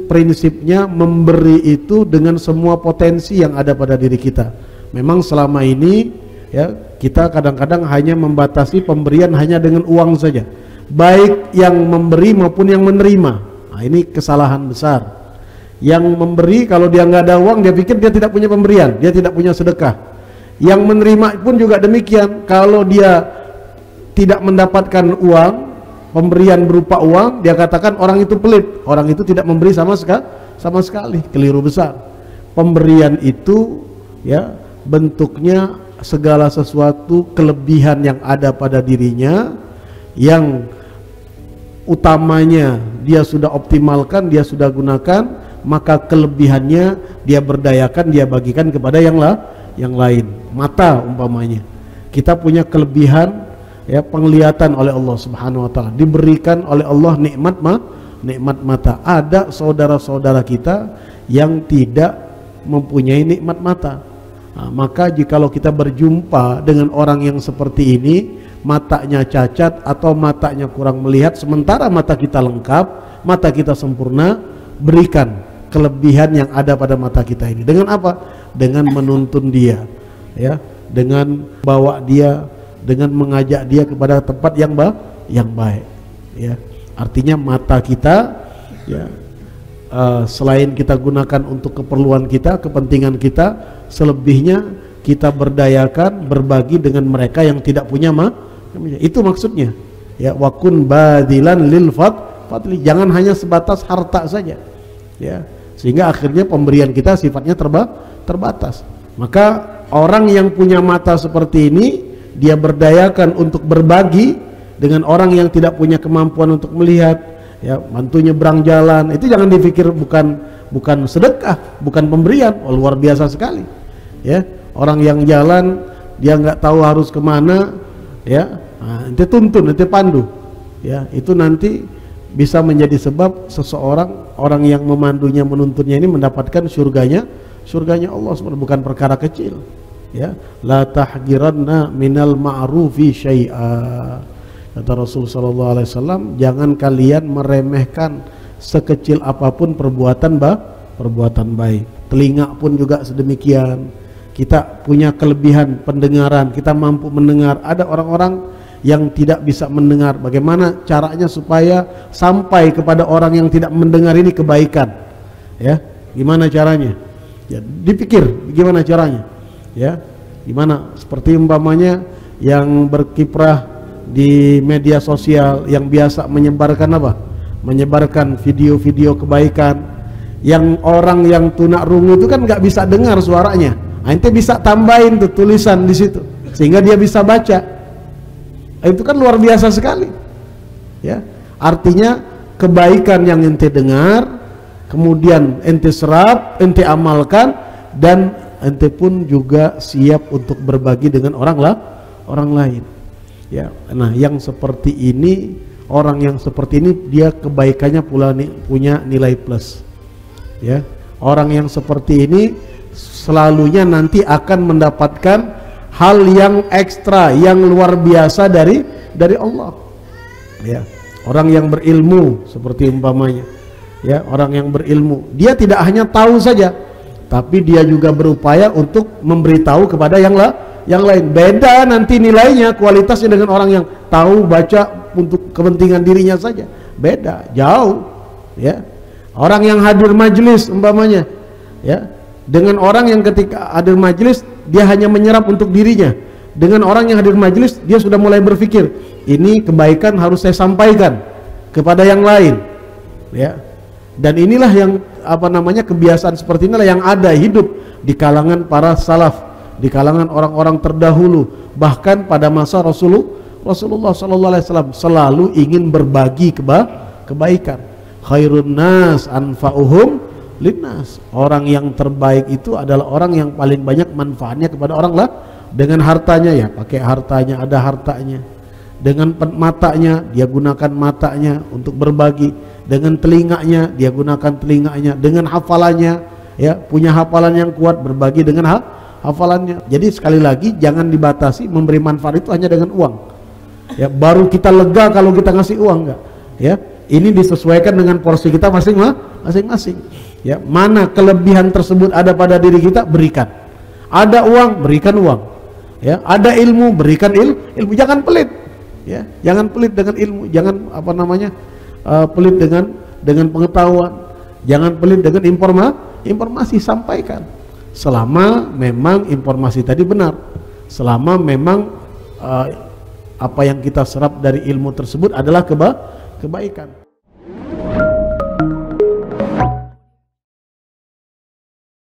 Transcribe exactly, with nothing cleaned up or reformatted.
prinsipnya memberi itu dengan semua potensi yang ada pada diri kita. Memang selama ini ya kita kadang-kadang hanya membatasi pemberian hanya dengan uang saja, baik yang memberi maupun yang menerima. Nah, ini kesalahan besar. Yang memberi kalau dia nggak ada uang, dia pikir dia tidak punya pemberian, dia tidak punya sedekah. Yang menerima pun juga demikian, kalau dia tidak mendapatkan uang, pemberian berupa uang, dia katakan orang itu pelit, orang itu tidak memberi sama sekali, sama sekali. Keliru besar. Pemberian itu ya bentuknya segala sesuatu kelebihan yang ada pada dirinya, yang utamanya dia sudah optimalkan, dia sudah gunakan, maka kelebihannya dia berdayakan, dia bagikan kepada yang lah, yang lain. Mata umpamanya, kita punya kelebihan ya penglihatan oleh Allah Subhanahu wa taala, diberikan oleh Allah nikmat ma, nikmat mata. Ada saudara-saudara kita yang tidak mempunyai nikmat mata. Nah, maka jikalau kita berjumpa dengan orang yang seperti ini, matanya cacat atau matanya kurang melihat, sementara mata kita lengkap, mata kita sempurna, berikan kelebihan yang ada pada mata kita ini. Dengan apa? Dengan menuntun dia, ya, dengan bawa dia, dengan mengajak dia kepada tempat yang ba yang baik, ya. Artinya mata kita, ya, uh, selain kita gunakan untuk keperluan kita, kepentingan kita, selebihnya kita berdayakan, berbagi dengan mereka yang tidak punya ma. Itu maksudnya, ya, wakun badilan lil fadli, jangan hanya sebatas harta saja, ya, sehingga akhirnya pemberian kita sifatnya terba terbatas. Maka orang yang punya mata seperti ini, dia berdayakan untuk berbagi dengan orang yang tidak punya kemampuan untuk melihat, ya, bantu nyebrang jalan. Itu jangan dipikir bukan bukan sedekah, bukan pemberian. Oh, luar biasa sekali, ya. Orang yang jalan dia nggak tahu harus kemana, ya, nah, ente tuntun, ente pandu, ya, itu nanti bisa menjadi sebab seseorang, orang yang memandunya, menuntunnya ini mendapatkan surganya, surganya Allah, bukan perkara kecil, ya. La tahgiranna minal ma'rufi syai'a, kata Rasul sallallahu alaihi wasallam, jangan kalian meremehkan sekecil apapun perbuatan ba, perbuatan baik. Telinga pun juga sedemikian. Kita punya kelebihan pendengaran, kita mampu mendengar. Ada orang-orang yang tidak bisa mendengar. Bagaimana caranya supaya sampai kepada orang yang tidak mendengar ini kebaikan, ya? Gimana caranya? Ya, dipikir gimana caranya, ya. Gimana? Seperti umpamanya yang berkiprah di media sosial, yang biasa menyebarkan apa? Menyebarkan video-video kebaikan. Yang orang yang tunarungu itu kan nggak bisa dengar suaranya. Nah, ente bisa tambahin tuh tulisan di situ sehingga dia bisa baca. Itu kan luar biasa sekali, ya. Artinya kebaikan yang ente dengar, kemudian ente serap, ente amalkan, dan ente pun juga siap untuk berbagi dengan orang lah, orang lain, ya. Nah, yang seperti ini, orang yang seperti ini, dia kebaikannya pula nih, punya nilai plus, ya. Orang yang seperti ini selalunya nanti akan mendapatkan hal yang ekstra, yang luar biasa dari dari Allah, ya. Orang yang berilmu seperti umpamanya, ya, orang yang berilmu, dia tidak hanya tahu saja, tapi dia juga berupaya untuk memberitahu kepada yang lah, yang lain. Beda nanti nilainya, kualitasnya dengan orang yang tahu baca untuk kepentingan dirinya saja, beda jauh, ya. Orang yang hadir majelis umpamanya, ya, dengan orang yang ketika hadir majelis dia hanya menyerap untuk dirinya. Dengan orang yang hadir majelis dia sudah mulai berpikir, ini kebaikan harus saya sampaikan kepada yang lain, ya. Dan inilah yang apa namanya kebiasaan seperti inilah yang ada hidup di kalangan para salaf, di kalangan orang-orang terdahulu, bahkan pada masa Rasulullah Rasulullah Sallallahu Alaihi Wasallam selalu ingin berbagi keba kebaikan. Khairun nas anfa'uhum linnas, orang yang terbaik itu adalah orang yang paling banyak manfaatnya kepada orang lah. Dengan hartanya, ya pakai hartanya, ada hartanya. Dengan matanya, dia gunakan matanya untuk berbagi. Dengan telinganya, dia gunakan telinganya. Dengan hafalannya, ya punya hafalan yang kuat, berbagi dengan ha hafalannya. Jadi sekali lagi jangan dibatasi memberi manfaat itu hanya dengan uang, ya. Baru kita lega kalau kita ngasih uang, enggak, ya. ini disesuaikan dengan porsi kita masing-masing. Ya, mana kelebihan tersebut ada pada diri kita, berikan. Ada uang, berikan uang. Ya, ada ilmu, berikan il, ilmu. Jangan pelit. Ya, jangan pelit dengan ilmu, jangan apa namanya? Uh, pelit dengan dengan pengetahuan. Jangan pelit dengan informa, informasi, sampaikan. Selama memang informasi tadi benar. Selama memang uh, apa yang kita serap dari ilmu tersebut adalah keba kebaikan.